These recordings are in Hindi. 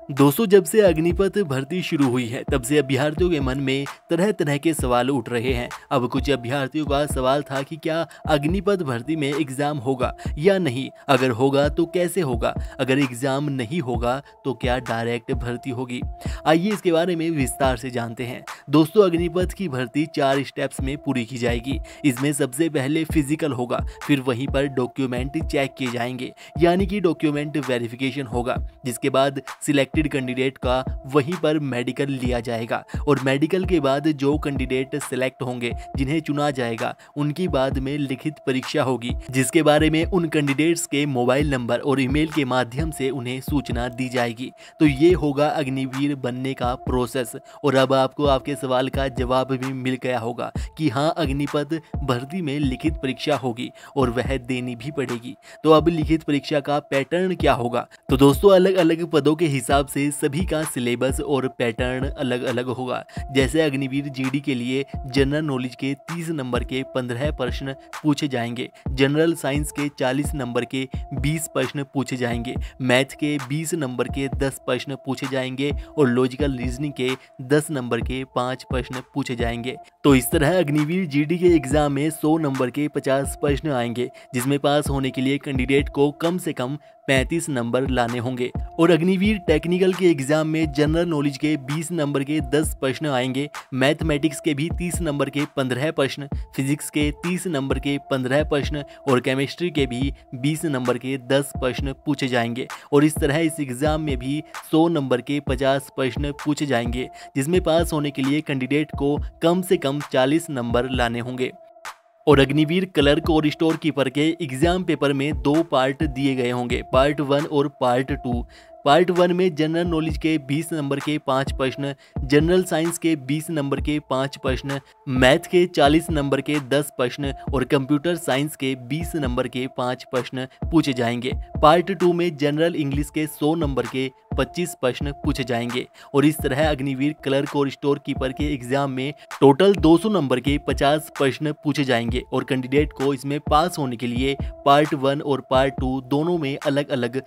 दोस्तों, जब से अग्निपथ भर्ती शुरू हुई है तब से अभ्यर्थियों के मन में तरह तरह के सवाल उठ रहे हैं। अब कुछ अभ्यर्थियों का सवाल था कि क्या अग्निपथ भर्ती में एग्जाम होगा या नहीं, अगर होगा तो कैसे होगा, अगर एग्जाम नहीं होगा तो क्या डायरेक्ट भर्ती होगी। आइए इसके बारे में विस्तार से जानते हैं। दोस्तों, अग्निपथ की भर्ती 4 स्टेप्स में पूरी की जाएगी। इसमें सबसे पहले फिजिकल होगा, फिर वहीं पर डॉक्यूमेंट चेक किए जाएंगे, यानी कि डॉक्यूमेंट वेरिफिकेशन होगा, जिसके बाद सिलेक्टेड कैंडिडेट का वहीं पर मेडिकल लिया जाएगा और मेडिकल के बाद जो कैंडिडेट सिलेक्ट होंगे, जिन्हें चुना जाएगा, उनकी बाद में लिखित परीक्षा होगी, जिसके बारे में उन कैंडिडेट्स के मोबाइल नंबर और ईमेल के माध्यम से उन्हें सूचना दी जाएगी। तो ये होगा अग्निवीर बनने का प्रोसेस। और अब आपको आपके सवाल का जवाब भी मिल गया होगा कि हाँ, अग्निपथ भर्ती में लिखित परीक्षा होगी और वह देनी भी पड़ेगी। तो अब लिखित परीक्षा का पैटर्न क्या होगा? तो दोस्तों, अलग अलग पदों के हिसाब से सभी का सिलेबस और पैटर्न अलग अलग होगा। जैसे अग्निवीर जीडी के लिए जनरल नॉलेज के 30 नंबर के 15 प्रश्न पूछे जाएंगे, जनरल साइंस के 40 नंबर के 20 प्रश्न पूछे जाएंगे, मैथ के 20 नंबर के 10 प्रश्न पूछे जाएंगे और लॉजिकल रीजनिंग के 10 नंबर के 5 प्रश्न पूछे जाएंगे। तो इस तरह अग्निवीर जीडी के एग्जाम में 100 नंबर के 50 प्रश्न आएंगे, जिसमें पास होने के लिए कैंडिडेट को कम से कम 35 नंबर लाने होंगे। और अग्निवीर टेक्निकल के एग्जाम में जनरल नॉलेज के 20 नंबर के 10 प्रश्न आएंगे, मैथमेटिक्स के भी 30 नंबर के 15 प्रश्न, फिजिक्स के 30 नंबर के 15 प्रश्न और केमिस्ट्री के भी 20 नंबर के 10 प्रश्न पूछे जाएंगे। और इस तरह इस एग्जाम में भी 100 नंबर के 50 प्रश्न पूछे जाएंगे, जिसमें पास होने के लिए कैंडिडेट को कम से कम 40 नंबर लाने होंगे। और अग्निवीर क्लर्क और स्टोर कीपर के एग्जाम पेपर में 2 पार्ट दिए गए होंगे, पार्ट 1 और पार्ट 2। पार्ट 1 में जनरल नॉलेज के 20 नंबर के 5 प्रश्न, जनरल साइंस के 20 नंबर के 5 प्रश्न, मैथ के 40 नंबर के 10 प्रश्न और कंप्यूटर साइंस के 20 नंबर के 5 प्रश्न पूछे जाएंगे। पार्ट 2 में जनरल इंग्लिश के 100 नंबर के 25 प्रश्न पूछे जाएंगे। और इस तरह अग्निवीर क्लर्क और स्टोर कीपर के एग्जाम में टोटल 200 नंबर के 50 प्रश्न पूछे जाएंगे और कैंडिडेट को इसमें पास होने के लिए पार्ट 1 और पार्ट 2 दोनों में अलग अलग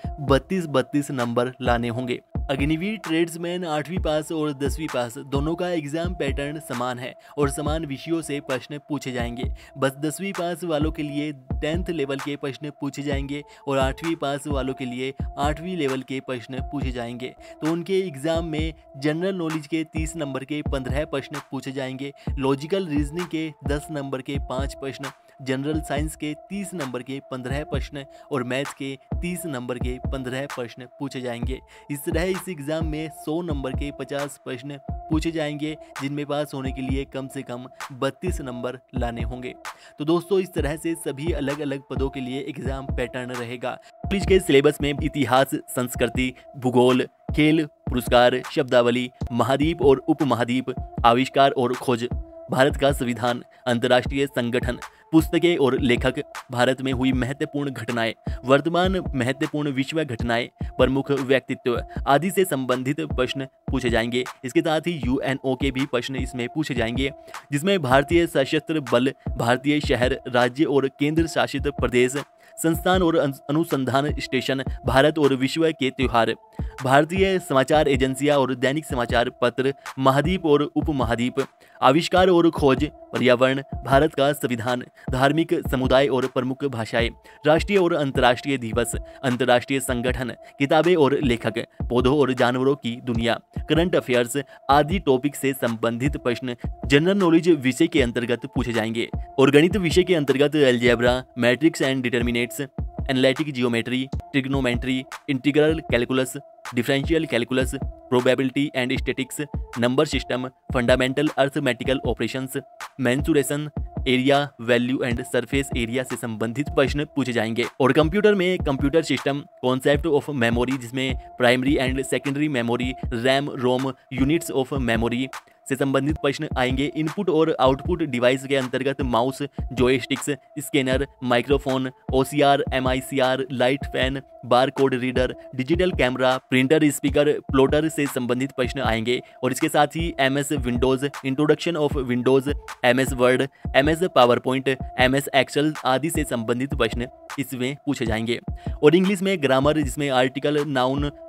32 नंबर लाने होंगे। अग्निवीर ट्रेड्समैन 8वीं पास और 10वीं पास दोनों का एग्जाम पैटर्न समान है और समान विषयों से प्रश्न पूछे जाएंगे। बस 10वीं पास वालों के लिए 10th लेवल के प्रश्न पूछे जाएंगे और 8वीं पास वालों के लिए 8वीं लेवल के प्रश्न पूछे जाएंगे। तो उनके एग्जाम में जनरल नॉलेज के 30 नंबर के 15 प्रश्न पूछे जाएंगे, लॉजिकल रीजनिंग के 10 नंबर के 5 प्रश्न, जनरल साइंस के 30 नंबर के 15 प्रश्न और मैथ के 30 नंबर के 15 प्रश्न पूछे जाएंगे। इस तरह इस एग्जाम में 100 नंबर के 50 प्रश्न पूछे जाएंगे, जिनमें पास होने के लिए कम से कम 32 नंबर लाने होंगे। तो दोस्तों, इस तरह से सभी अलग अलग पदों के लिए एग्जाम पैटर्न रहेगा। पुलिस के सिलेबस में इतिहास, संस्कृति, भूगोल, खेल, पुरस्कार, शब्दावली, महाद्वीप और उपमहाद्वीप, आविष्कार और खोज, भारत का संविधान, अंतर्राष्ट्रीय संगठन, पुस्तकें और लेखक, भारत में हुई महत्वपूर्ण घटनाएं, वर्तमान महत्वपूर्ण विश्व घटनाएं, प्रमुख व्यक्तित्व आदि से संबंधित प्रश्न पूछे जाएंगे। इसके साथ ही यूएनओ के भी प्रश्न इसमें पूछे जाएंगे, जिसमें भारतीय सशस्त्र बल, भारतीय शहर, राज्य और केंद्र शासित प्रदेश, संस्थान और अनुसंधान स्टेशन, भारत और विश्व के त्योहार, भारतीय समाचार एजेंसियां और दैनिक समाचार पत्र, महाद्वीप और उपमहाद्वीप, आविष्कार और खोज, पर्यावरण, भारत का संविधान, धार्मिक समुदाय और प्रमुख भाषाएं, राष्ट्रीय और अंतर्राष्ट्रीय दिवस, अंतर्राष्ट्रीय संगठन, किताबें और लेखक, पौधों और जानवरों की दुनिया, करंट अफेयर्स आदि टॉपिक से संबंधित प्रश्न जनरल नॉलेज विषय के अंतर्गत पूछे जाएंगे। और गणित विषय के अंतर्गत algebra, matrix and determinants, analytic geometry, trigonometry, integral calculus, differential calculus, probability and statics, number system, fundamental arithmetical operations, mensuration, area, value and surface area से संबंधित प्रश्न पूछे जाएंगे। और कंप्यूटर में computer system, concept of memory, जिसमें primary and secondary memory, RAM, ROM, units of memory से संबंधित प्रश्न आएंगे। इनपुट और आउटपुट डिवाइस के अंतर्गत mouse, joysticks, scanner, microphone, OCR, MICR, light fan, bar code reader, digital camera, printer, speaker, plotter से संबंधित प्रश्न आएंगे। और इसके साथ ही MS Windows, introduction of Windows, MS Word, MS power point, MS Excel आदि से संबंधित प्रश्न इसमें पूछे जाएंगे। और इंग्लिश में ग्रामर, जिसमें article, noun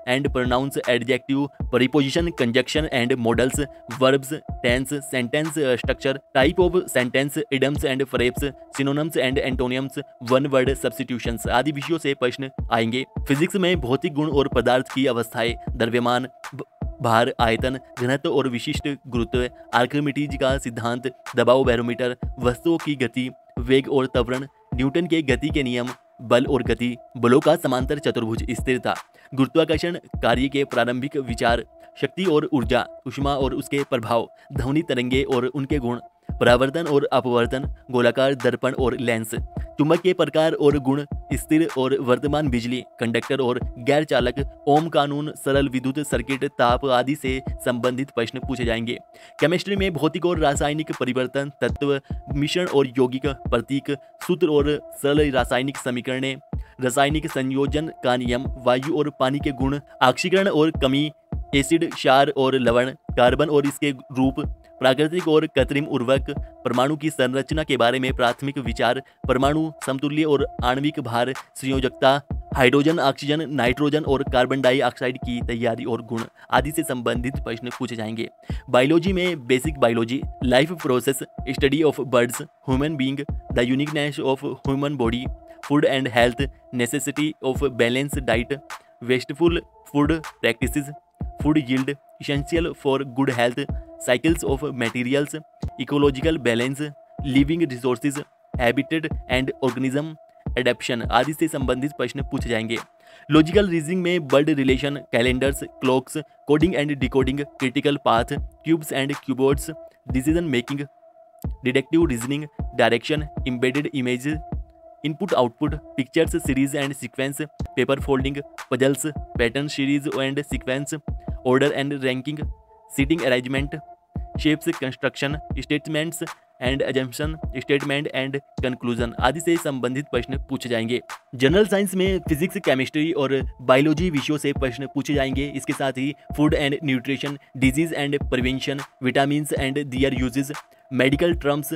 and pronouns, adjective, preposition, conjunction and modals, verbs, tense, sentence structure, type of sentence, idioms and phrases, synonyms and antonyms, one word substitutions आदि विषयों से प्रश्न आएंगे। फिजिक्स में भौतिक गुण और पदार्थ की अवस्थाएं, द्रव्यमान, भार, आयतन, घनत्व और विशिष्ट गुरुत्व, आर्किमिडीज का सिद्धांत, दबाव बैरोमीटर, वस्तुओं की गति, वेग और त्वरण, न्यूटन के गति के नियम, बल और गति, बलों का समांतर चतुर्भुज, स्थिरता, गुरुत्वाकर्षण कार्य के प्रारंभिक विचार, शक्ति और ऊर्जा, ऊष्मा और उसके प्रभाव, ध्वनि तरंगे और उनके गुण, परावर्तन और अपवर्तन, गोलाकार दर्पण और लेंस, चुंबक के प्रकार और गुण, स्थिर और वर्तमान बिजली, कंडक्टर और गैर चालक, ओम कानून, सरल विद्युत सर्किट, ताप आदि से संबंधित प्रश्न पूछे जाएंगे। केमिस्ट्री में भौतिक और रासायनिक परिवर्तन, तत्व, मिश्रण और यौगिक, प्रतीक, सूत्र और सरल रासायनिक समीकरणें, रासायनिक संयोजन का नियम, वायु और पानी के गुण, ऑक्सीकरण और कमी, एसिड, क्षार और लवण, कार्बन और इसके रूप, प्राकृतिक और कृत्रिम उर्वरक, परमाणु की संरचना के बारे में प्राथमिक विचार, परमाणु समतुल्य और आणविक भार, संयोजकता, हाइड्रोजन, ऑक्सीजन, नाइट्रोजन और कार्बन डाइऑक्साइड की तैयारी और गुण आदि से संबंधित प्रश्न पूछे जाएंगे। बायोलॉजी में basic biology, life process, study of birds, human being, the uniqueness of human body, food and health, necessity of balance diet, wasteful food practices, food yield, essential for good health, cycles of materials, ecological balance, living resources, habitat and organism, adaption आदि से संबंधित प्रश्न पूछे जाएंगे। लॉजिकल रीजनिंग में bird relation, calendars, clocks, coding and decoding, critical path, cubes and keyboards, decision making, deductive reasoning, direction, embedded image, input output, pictures series and sequence, paper folding, puzzles, pattern series and sequence, order and ranking, seating arrangement, shapes construction, statements and assumption, statement and conclusion आदि से संबंधित प्रश्न पूछे जाएंगे। जनरल साइंस में फिजिक्स, केमिस्ट्री और बायोलॉजी विषयों से प्रश्न पूछे जाएंगे। इसके साथ ही food and nutrition, disease and prevention, vitamins and their uses, medical terms,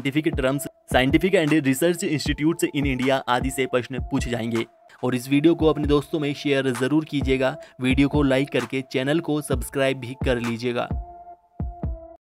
scientific and research institutes in India आदि से प्रश्न पूछे जाएंगे। और इस वीडियो को अपने दोस्तों में शेयर ज़रूर कीजिएगा। वीडियो को लाइक करके चैनल को सब्सक्राइब भी कर लीजिएगा।